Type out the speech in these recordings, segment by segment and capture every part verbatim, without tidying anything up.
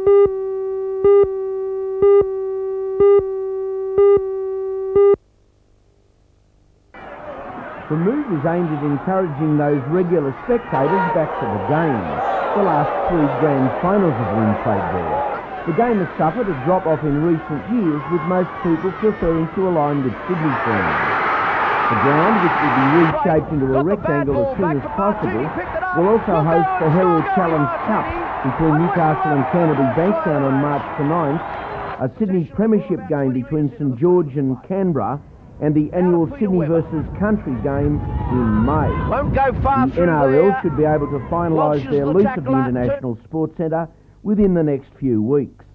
The move is aimed at encouraging those regular spectators back to the game. The last three grand finals have been played there. The game has suffered a drop-off in recent years, with most people preferring to align with Sydney teams. The ground, which will be reshaped into a rectangle as soon as possible, will also host the Herald Challenge Cup between Newcastle and Canterbury Bankstown on March the ninth, a Sydney Premiership game between St George and Canberra, and the annual Sydney versus Country game in May. Won't go far. The N R L should be able to finalise their lease of the International Sports Centre within the next few weeks.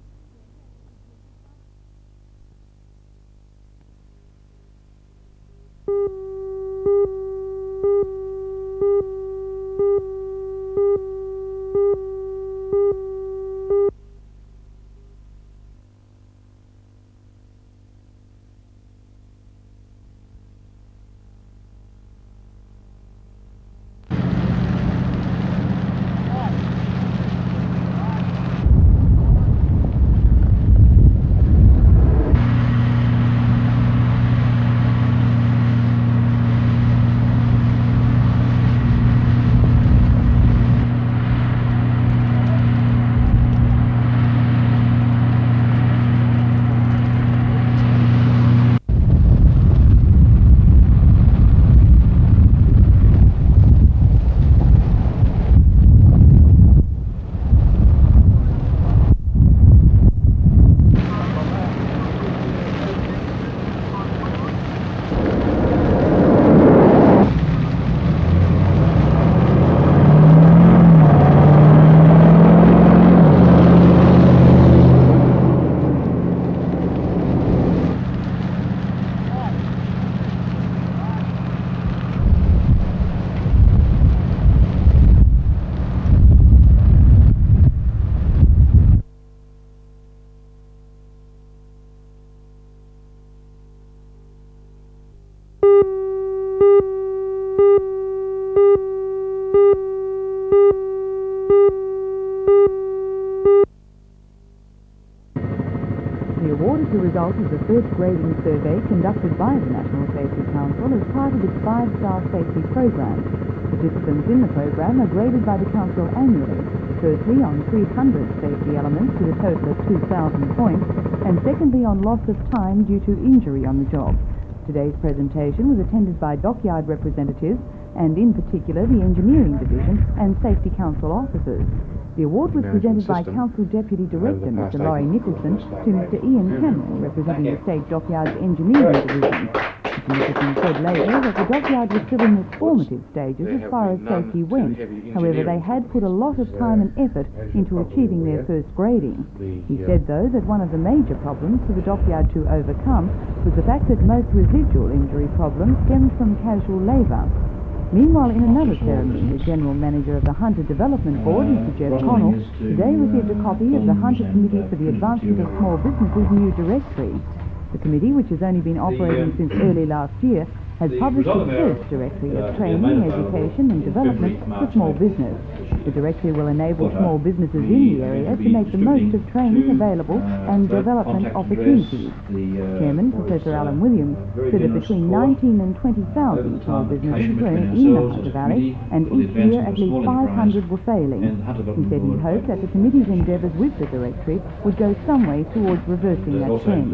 The result of the first grading survey conducted by the National Safety Council as part of its five-star safety program. Participants in the program are graded by the Council annually, firstly on three hundred safety elements with a total of two thousand points, and secondly on loss of time due to injury on the job. Today's presentation was attended by dockyard representatives and in particular the Engineering Division and Safety Council officers. The award was presented by Council Deputy Director Mister Laurie Nicholson to Mister Ian Cameron, representing the State Dockyard's Engineering Division. Mister Nicholson said later that the dockyard was still in its formative stages as far as safety went. However, they had put a lot of time and effort into achieving their first grading. He said, though, that one of the major problems for the dockyard to overcome was the fact that most residual injury problems stemmed from casual labour. Meanwhile, in another ceremony, the General Manager of the Hunter Development Board, Mister Jeff Connell, today received a copy of the Hunter Committee for the Advancement of Small Businesses new directory. The committee, which has only been operating since early last year, has published its first directory of training, education and development for small business. The directory will enable small businesses in the area to make the most of training available and development opportunities. Chairman Professor Alan Williams said that between nineteen and twenty thousand small businesses were in the Hunter Valley, and each year at least five hundred were failing. He said he hoped that the committee's endeavours with the directory would go some way towards reversing that trend.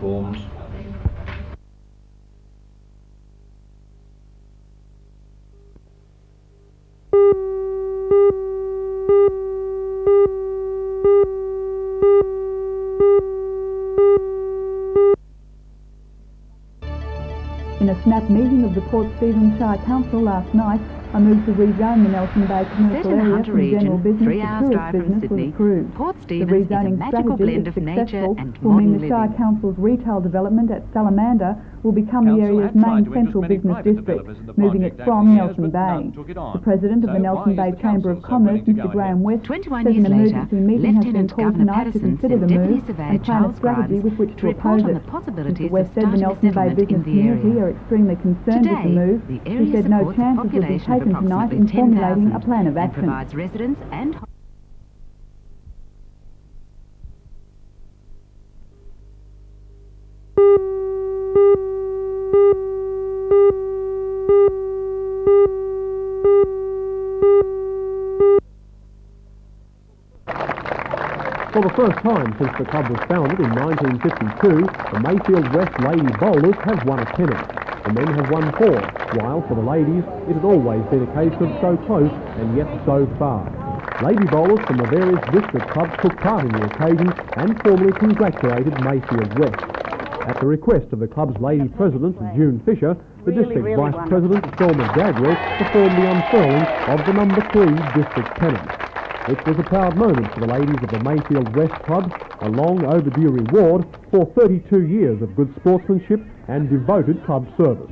In a snap meeting of the Port Stephens Shire Council last night, a move to rezone the Nelson Bay commercial area from general business to tourist business was approved. The rezoning strategy, if successful, will mean the Shire Council's retail development at Salamander will become the area's main central business district, moving it from Nelson Bay. The President of the Nelson Bay Chamber of Commerce, Mister Graham West, says an emergency meeting has been called tonight to consider the move and plan a strategy with which to oppose it. Mister West said the Nelson Bay business community are extremely concerned with the move. He said no chances would be taken tonight in formulating a plan of action. Provides residents and For the first time since the club was founded in nineteen fifty-two, the Mayfield West Lady Bowlers have won a pennant. The men have won four, while for the ladies it had always been a case of so close and yet so far. Lady bowlers from the various district clubs took part in the occasion and formally congratulated Mayfield West. At the request of the club's lady president, June Fisher, the Really, district really vice wonderful. president, Selma Gagwell, performed the unfurling of the number three district pennant. It was a proud moment for the ladies of the Mayfield West Club, a long overdue reward for thirty-two years of good sportsmanship and devoted club service.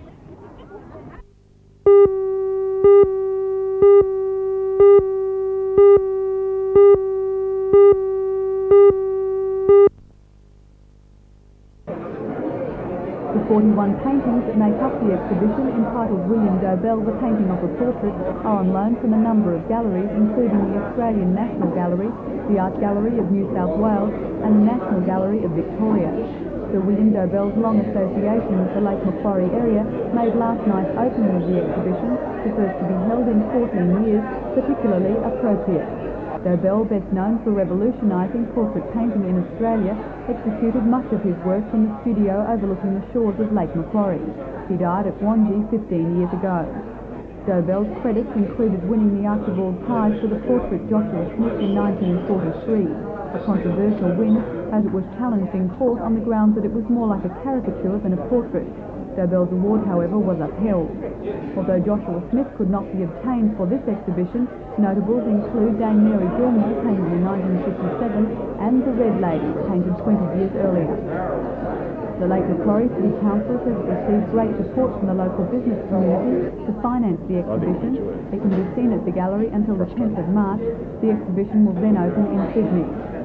The forty-one paintings that make up the exhibition, entitled William Dobell, the Painting of a Portrait, are on loan from a number of galleries, including the Australian National Gallery, the Art Gallery of New South Wales, and the National Gallery of Victoria. Sir William Dobell's long association with the Lake Macquarie area made last night's opening of the exhibition, the first to be held in fourteen years, particularly appropriate. Dobell, best known for revolutionising portrait painting in Australia, executed much of his work from the studio overlooking the shores of Lake Macquarie. He died at Wangi fifteen years ago. Dobell's credits included winning the Archibald Prize for the portrait Joshua Smith in nineteen forty-three, a controversial win as it was challenged in court on the grounds that it was more like a caricature than a portrait. Dobell's award, however, was upheld. Although Joshua Smith could not be obtained for this exhibition, notables include Dame Mary Gilmore, painted in nineteen fifty-seven, and The Red Lady, painted twenty years earlier. The Lake Macquarie City Council says it received great support from the local business community to finance the exhibition. It can be seen at the gallery until the tenth of March. The exhibition will then open in Sydney.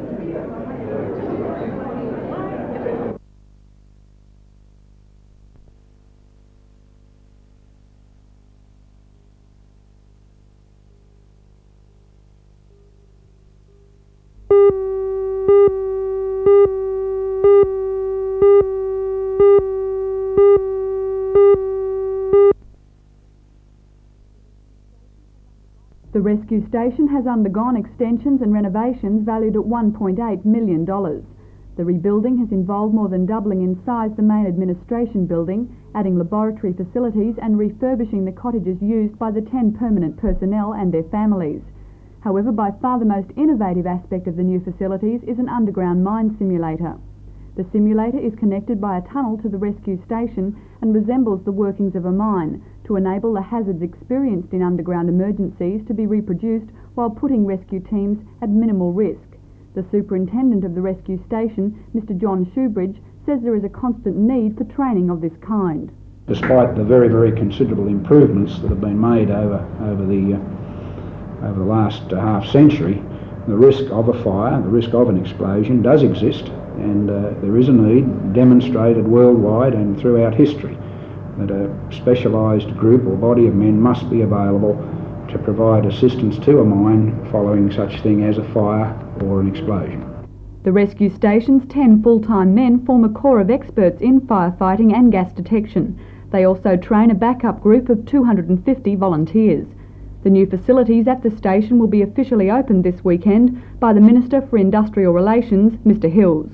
The rescue station has undergone extensions and renovations valued at one point eight million dollars. The rebuilding has involved more than doubling in size the main administration building, adding laboratory facilities and refurbishing the cottages used by the ten permanent personnel and their families. However, by far the most innovative aspect of the new facilities is an underground mine simulator. The simulator is connected by a tunnel to the rescue station and resembles the workings of a mine, to enable the hazards experienced in underground emergencies to be reproduced while putting rescue teams at minimal risk. The superintendent of the rescue station, Mister John Shoebridge, says there is a constant need for training of this kind. Despite the very, very considerable improvements that have been made over, over, the, uh, over the last uh, half century, the risk of a fire, the risk of an explosion does exist, and uh, there is a need demonstrated worldwide and throughout history that a specialised group or body of men must be available to provide assistance to a mine following such thing as a fire or an explosion. The rescue station's ten full-time men form a corps of experts in firefighting and gas detection. They also train a backup group of two hundred fifty volunteers. The new facilities at the station will be officially opened this weekend by the Minister for Industrial Relations, Mister Hills.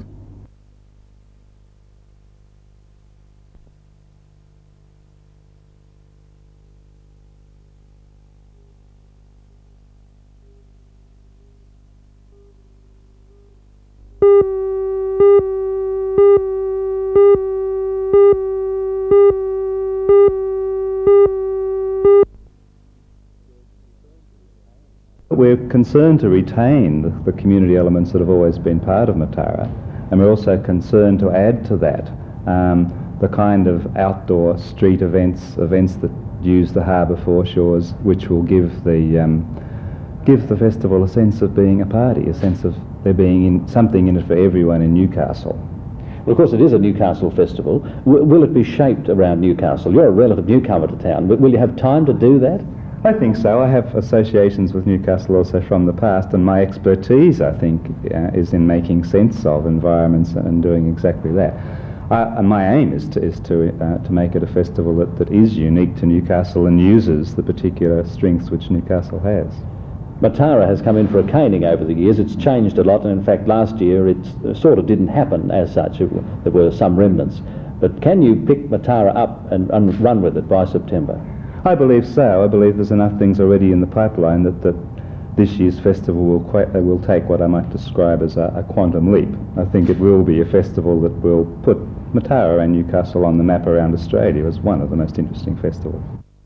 We're concerned to retain the, the community elements that have always been part of Matara, and we're also concerned to add to that um, the kind of outdoor street events, events that use the harbour foreshores, which will give the um, give the festival a sense of being a party, a sense of there being in, something in it for everyone in Newcastle. Well, of course, it is a Newcastle festival. W will it be shaped around Newcastle? You're a relative newcomer to town. W will you have time to do that? I think so. I have associations with Newcastle also from the past, and my expertise, I think, uh, is in making sense of environments and doing exactly that. Uh, and my aim is to is to uh, to make it a festival that, that is unique to Newcastle and uses the particular strengths which Newcastle has. Matara has come in for a caning over the years. It's changed a lot, and in fact last year it sort of didn't happen as such. It, there were some remnants. But can you pick Matara up and, and run with it by September? I believe so. I believe there's enough things already in the pipeline that, that this year's festival will, quite, uh, will take what I might describe as a, a quantum leap. I think it will be a festival that will put Matara and Newcastle on the map around Australia as one of the most interesting festivals.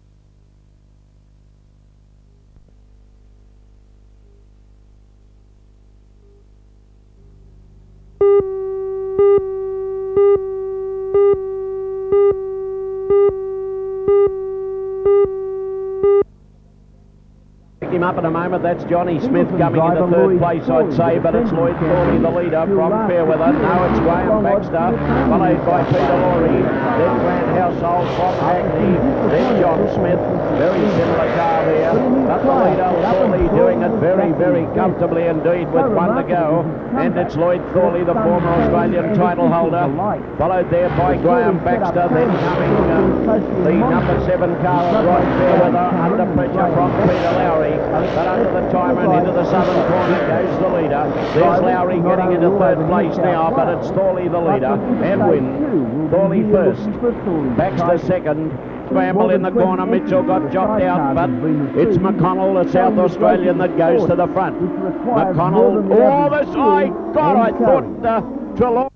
Him up in a moment. That's Johnny Smith coming into third place, I'd say, but it's Lloyd Thorley, the leader from Fairweather. Now it's Graham Baxter, followed by Peter Laurie, then Grant Household from Hackney, then John Smith. Very similar car there, but the leader Thorley doing it very, very comfortably indeed with one to go. And it's Lloyd Thorley, the former Australian title holder, followed there by Graham Baxter, then coming uh, the number seven car of Rod Fairweather under pressure from Peter Lowry. But under the timer and into the southern corner goes the leader. There's Lowry getting into third place now, but it's Thorley the leader. Edwin, Thorley first, Baxter second. Scramble in the corner, Mitchell got chopped out, but it's McConnell, the South Australian, that goes to the front. McConnell, oh, this, I God, I thought uh, Trelaw.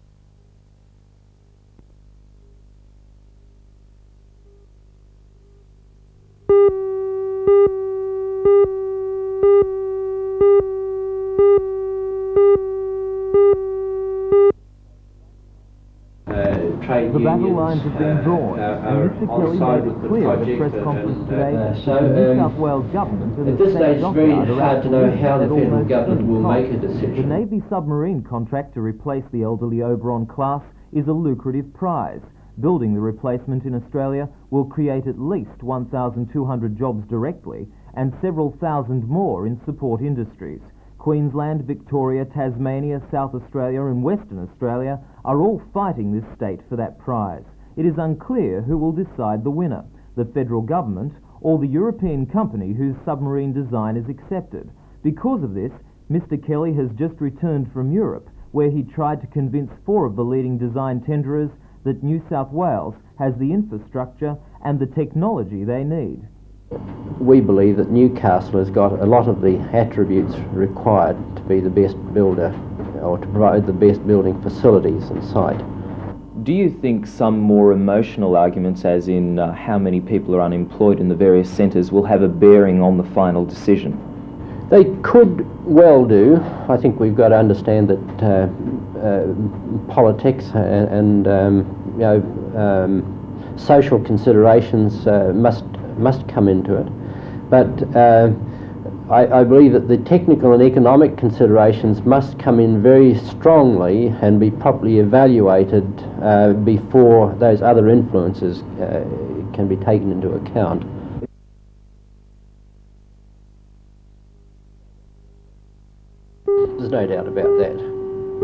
The battle lines have been drawn, and Mister Kelly made it clear at a press conference today that the New South Wales government and at the this stage state it's very dockyard are hard to know how the federal almost government will cost. make a decision. The Navy submarine contract to replace the elderly Oberon class is a lucrative prize. Building the replacement in Australia will create at least one thousand two hundred jobs directly and several thousand more in support industries. Queensland, Victoria, Tasmania, South Australia and Western Australia are all fighting this state for that prize. It is unclear who will decide the winner, the federal government or the European company whose submarine design is accepted. Because of this, Mister Kelly has just returned from Europe, where he tried to convince four of the leading design tenderers that New South Wales has the infrastructure and the technology they need. We believe that Newcastle has got a lot of the attributes required to be the best builder or to provide the best building facilities and site. Do you think some more emotional arguments, as in uh, how many people are unemployed in the various centres, will have a bearing on the final decision? They could well do. I think we've got to understand that uh, uh, politics and, and um, you know, um, social considerations uh, must must come into it. But uh, I, I believe that the technical and economic considerations must come in very strongly and be properly evaluated uh, before those other influences uh, can be taken into account. There's no doubt about that.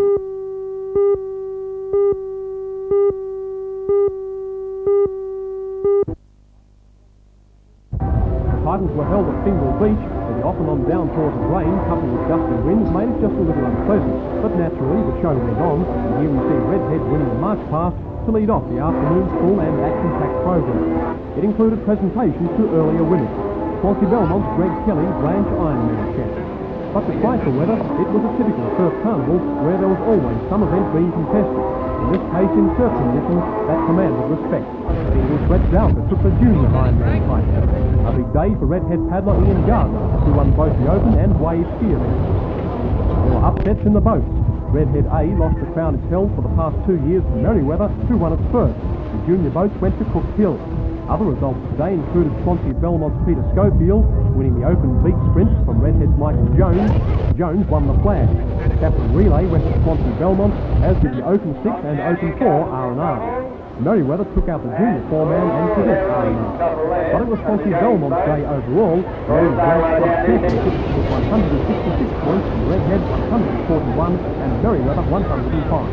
Titles were held at Fingal Beach, where the often on downpours of rain, coupled with gusty winds, made it just a little unpleasant. But naturally, the show went on, and here we see Redhead winning the march past to lead off the afternoon's full and action-packed program. It included presentations to earlier winners. Swansea Belmont's Greg Kelly, Blanche Ironman champion. But despite the weather, it was a typical surf carnival where there was always some event being contested. In this case, in surf conditions that commanded respect. Single Brett Dowker took the junior Ironman title. A big day for Redhead paddler Ian Gardner, who won both the open and wave ski events. There were upsets in the boats. Redhead A lost the crown it's held for the past two years to Merriweather, who won it first. The junior boats went to Cook Hill. Other results today included Swansea Belmont's Peter Schofield winning the open beak sprint from Redhead's Michael Jones. Jones won the flag. Captain Relay went to Swansea Belmont, as did the Open six and Open four R and R. Merriweather took out the junior four-man and cadet R and R. But it was Swansea Belmont's day overall, where the Grand Club Championship with one hundred sixty-six points and Redhead one hundred forty-one and Merriweather one hundred five.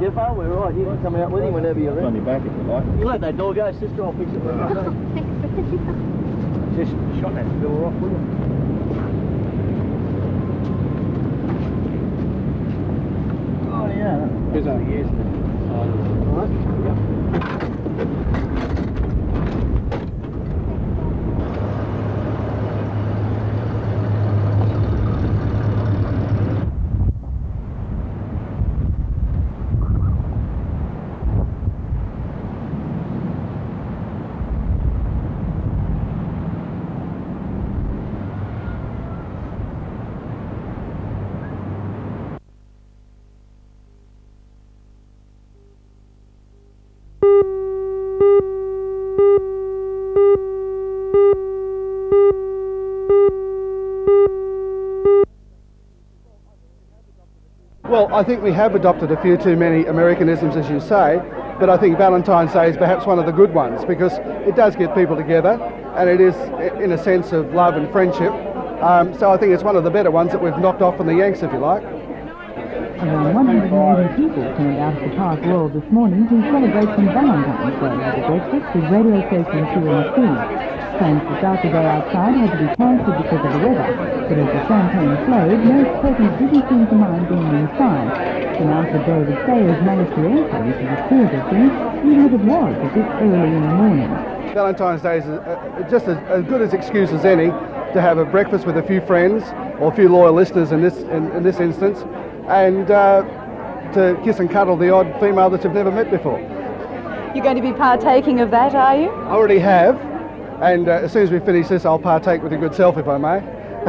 Jeff, are we right? You can come out with him whenever you're ready. On your back if you like. You let that door go, sister, I'll fix it. Just shot that door off, will you? Oh, yeah. There's only years. All right. Yep. Well, I think we have adopted a few too many Americanisms, as you say, but I think Valentine's Day is perhaps one of the good ones because it does get people together and it is in a sense of love and friendship. Um, so I think it's one of the better ones that we've knocked off from the Yanks, if you like. Around one hundred eighty people turned out of the Park World this morning to celebrate some Valentine's Day at a breakfast with radio station Q M C. Plans to start the day outside had to be cancelled because of the weather, but as the champagne flowed, most persons didn't seem to mind being inside. Announcer David Sayers managed to enter into the spirit of things, even if it was a bit early in the morning. Valentine's Day is uh, just as, as good as excuse as any to have a breakfast with a few friends, or a few loyal listeners in this, in, in this instance, and uh, to kiss and cuddle the odd female that you've never met before. You're going to be partaking of that, are you? I already have, and uh, as soon as we finish this, I'll partake with a good self, if I may.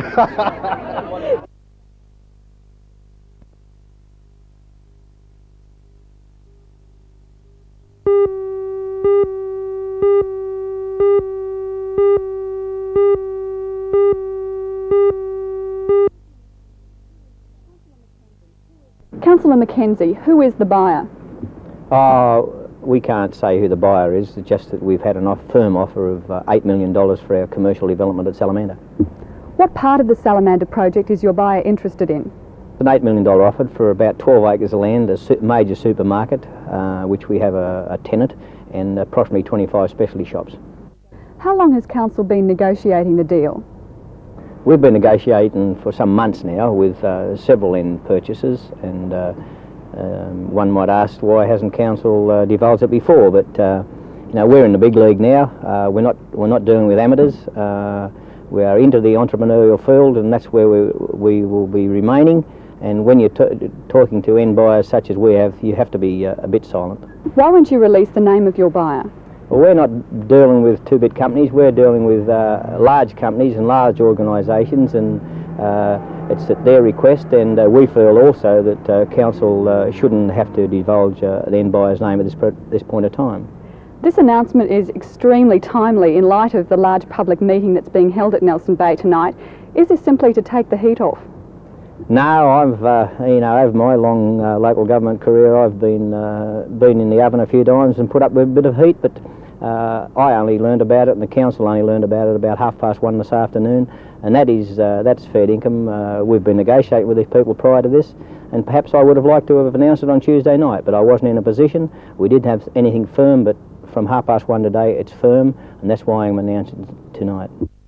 Councillor Mackenzie, who is the buyer? Uh, we can't say who the buyer is, it's just that we've had an off firm offer of uh, eight million dollars for our commercial development at Salamander. What part of the Salamander project is your buyer interested in? It's an eight million dollars offer for about twelve acres of land, a su major supermarket, uh, which we have a, a tenant, and approximately twenty-five specialty shops. How long has council been negotiating the deal? We've been negotiating for some months now with uh, several land purchasers, and uh, um, one might ask why hasn't council uh, divulged it before, but uh, you know, we're in the big league now. Uh, we're not we're not dealing with amateurs. Uh, we are into the entrepreneurial field, and that's where we, we will be remaining. And when you're t talking to end buyers such as we have, you have to be uh, a bit silent. Why won't you release the name of your buyer? Well, we're not dealing with two-bit companies, we're dealing with uh, large companies and large organisations, and uh, it's at their request, and uh, we feel also that uh, council uh, shouldn't have to divulge uh, the end buyer's name at this, this point of time. This announcement is extremely timely in light of the large public meeting that's being held at Nelson Bay tonight. Is this simply to take the heat off? No, I've, uh, you know, over my long uh, local government career, I've been uh, been in the oven a few times and put up with a bit of heat, but uh, I only learned about it, and the council only learned about it about half past one this afternoon, and that is uh, that's fair income. Uh, we've been negotiating with these people prior to this, and perhaps I would have liked to have announced it on Tuesday night, but I wasn't in a position. We didn't have anything firm, but from half past one today, it's firm, and that's why I'm announcing it tonight.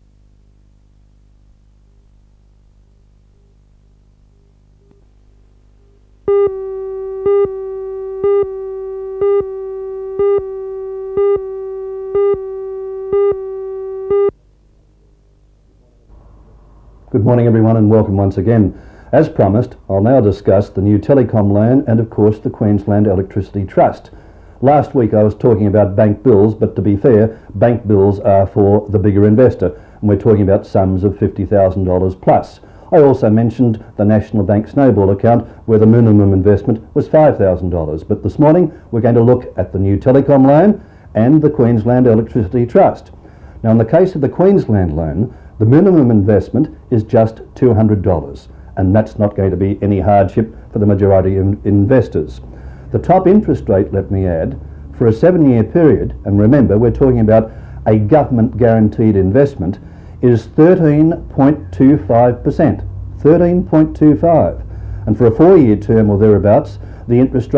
Good morning everyone, and welcome once again. As promised, I'll now discuss the new telecom loan and of course the Queensland Electricity Trust. Last week I was talking about bank bills, but to be fair, bank bills are for the bigger investor, and we're talking about sums of fifty thousand dollars plus. I also mentioned the National Bank Snowball account where the minimum investment was five thousand dollars, but this morning we're going to look at the new telecom loan and the Queensland Electricity Trust. Now in the case of the Queensland loan, the minimum investment is just two hundred dollars, and that's not going to be any hardship for the majority of investors. The top interest rate, let me add, for a seven-year period, and remember we're talking about a government guaranteed investment, is thirteen point two five percent. thirteen point two five. And for a four-year term or thereabouts, the interest rate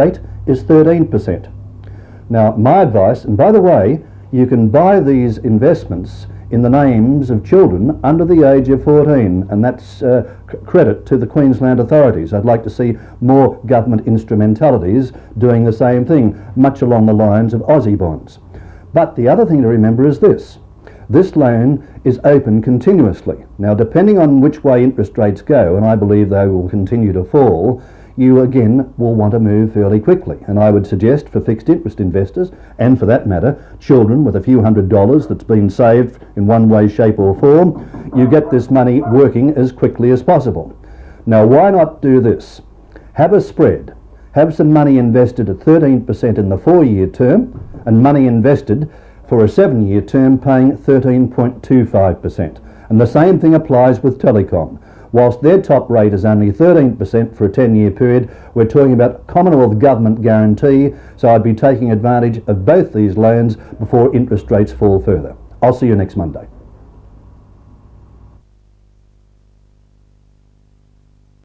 is thirteen percent. Now, my advice, and by the way, you can buy these investments in the names of children under the age of fourteen, and that's uh, credit to the Queensland authorities. I'd like to see more government instrumentalities doing the same thing, much along the lines of Aussie bonds. But the other thing to remember is this. This loan is open continuously. Now, depending on which way interest rates go, and I believe they will continue to fall, you again will want to move fairly quickly. And I would suggest for fixed interest investors, and for that matter, children with a few hundred dollars that's been saved in one way, shape or form, you get this money working as quickly as possible. Now, why not do this? Have a spread. Have some money invested at thirteen percent in the four-year term, and money invested for a seven-year term paying thirteen point two five percent. And the same thing applies with telecom. Whilst their top rate is only thirteen percent for a ten-year period, we're talking about Commonwealth government guarantee, so I'd be taking advantage of both these loans before interest rates fall further. I'll see you next Monday.